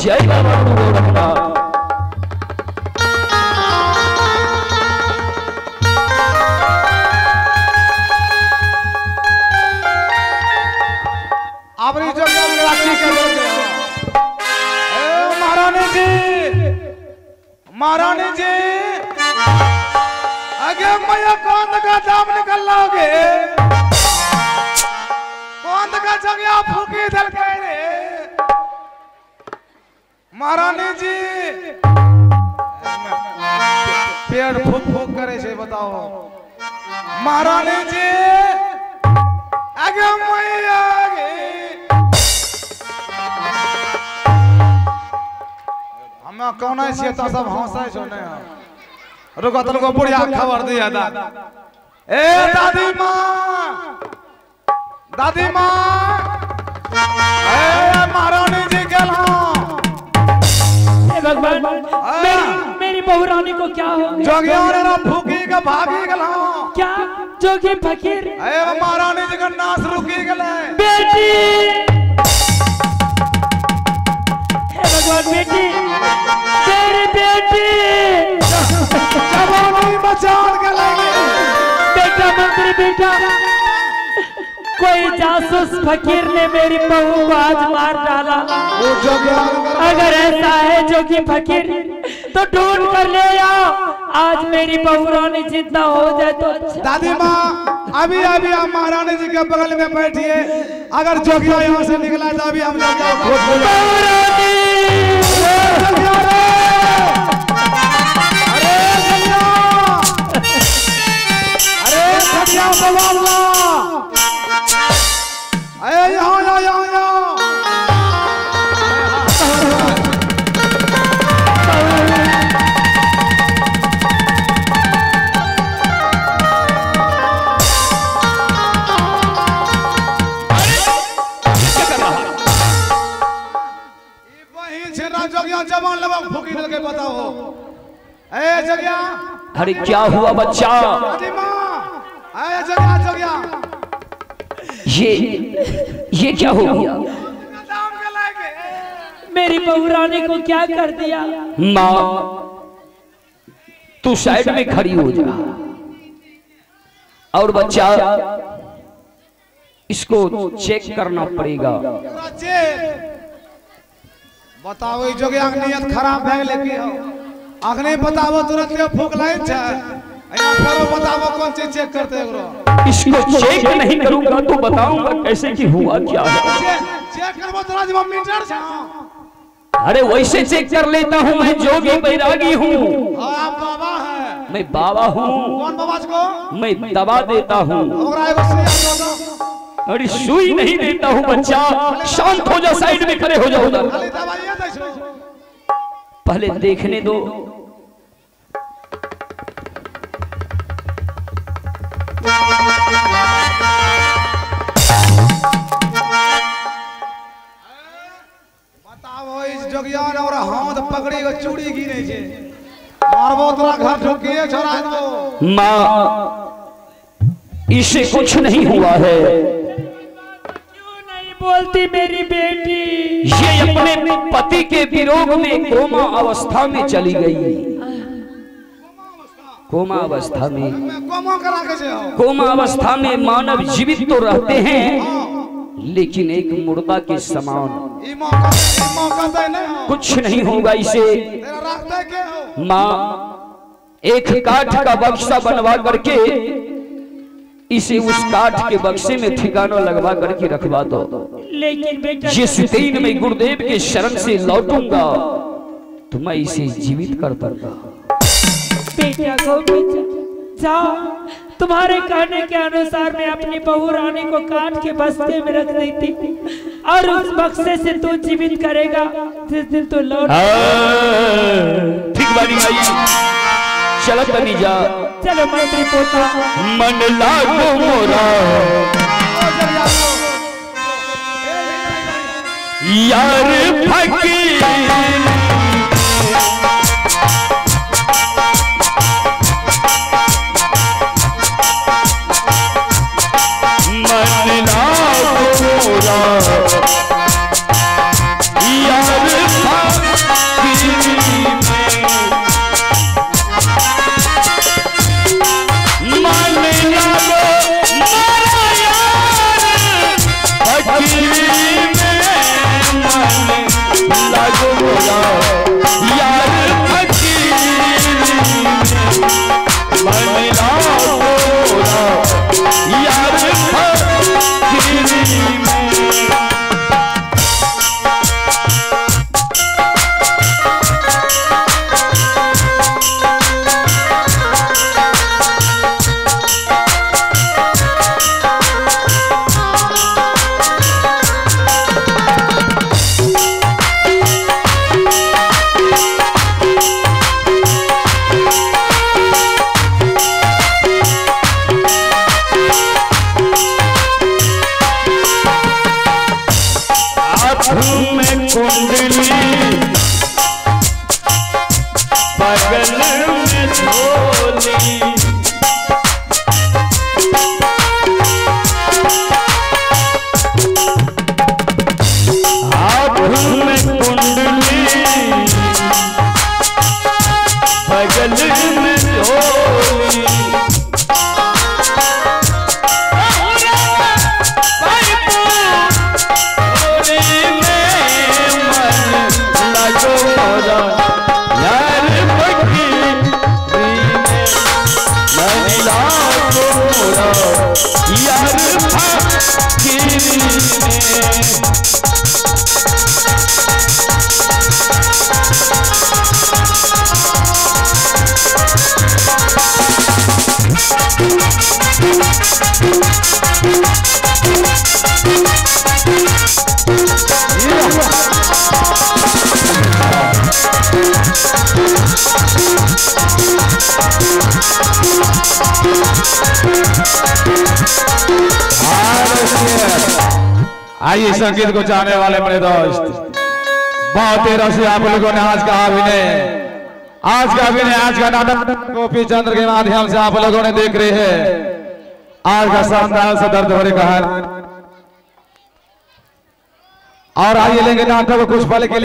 जय बाबा गोरखनाथ। महारानी जी आगे मैया कौन का दाम निकल लोगे कौन का जगह फूकी दल के रे महारानी जी पेड़ फूक फूक करे से बताओ महारानी जी आगे मैया हमें कौन है तो सब हंसा सुने रुको तो को बुढ़िया खबर दिया था ए दादी माँ ए महारानी जी गेल हे भगवान मेरी बहू रानी को क्या हो गया जोगिया रे फूकी के भागी गेल क्या जोगी फकीर ए महारानी जी का नाश रुकी गेल बेटी हे भगवान बेटी तेरी बेटी जवानी बचान के लगे बेटा मंत्री बेटा कोई जासूस फकीर ने मेरी बहू को आज मार डाला अगर ऐसा है जोगी फकीर तो ढूंढ कर ले आओ आज मेरी बहू रानी जिंदा हो जाए तो अच्छा। दादी माँ अभी अभी आप महारानी जी के बगल में बैठिए अगर जोगिया यहाँ से निकला तो अभी हम अरे क्या हुआ बच्चा ये क्या हो गया मेरी बहू रानी को क्या कर दिया माँ तू साइड में खड़ी हो जा और बच्चा इसको चेक करना पड़ेगा बताओ जोगिया नियत खराब है लेकिन अखने बताओ तुरंत के फूक लाइन छे फिर बताओ कौन चीज चेक करते हो इसको चेक नहीं करूंगा तो बताऊंगा कैसे कि हुआ क्या है चेक करबो तोरा जब मीटर छ अरे वैसे चेक कर लेता हूँ मैं जोगी बैरागी हूँ आप बाबा है मैं बाबा हूँ कौन बाबा को मैं दवा देता हूँ अरे सुई नहीं देता हूँ बच्चा शांत हो जा साइड में खड़े हो जाओ उधर पहले देखने दो बताओ इस जोगियान और हाथ पकड़ी को चूड़ी गिने छे मारबो तोरा घर ढुकिए छोड़ा दो माँ इसे कुछ नहीं हुआ है क्यों नहीं बोलती मेरी बेटी ये अपने पति के विरोध में कोमा अवस्था में चली गई कोमा अवस्था में कोमा अवस्था में मानव जीवित तो रहते हैं लेकिन एक मुर्दा के समान कुछ नहीं होगा इसे माँ एक काठ का बक्सा बनवा करके इसे उस काठ के बक्से में ठिकाना लगवा करके रखवा दो लेकिन बेटा जिस दिन मैं गुरुदेव के शरण से लौटूंगा तो मैं इसे जीवित कर दूंगा बेटा गोपी जाओ तुम्हारे कहने के अनुसार मैं अपनी बहू रानी को काट के बस्ते में रख दी थी और उस बक्से से तू जीवित करेगा जिस दिन तू लौट ठीक बानी भाई चलो तनी जा चलो मंत्री पोता मन लागो मोरा यार फकीर मन लागो मोरा यार फकीर गले में झोली आइए संगीत को चाहने वाले मेरे दोस्त, बहुत ही रसी आप लोगों ने आज का नाटक गोपी चंद्र के माध्यम से आप लोगों ने देख रहे हैं। आज का शानदार से दर्द भरी कहानी और आइए लेंगे नाटक को कुछ पल के लिए।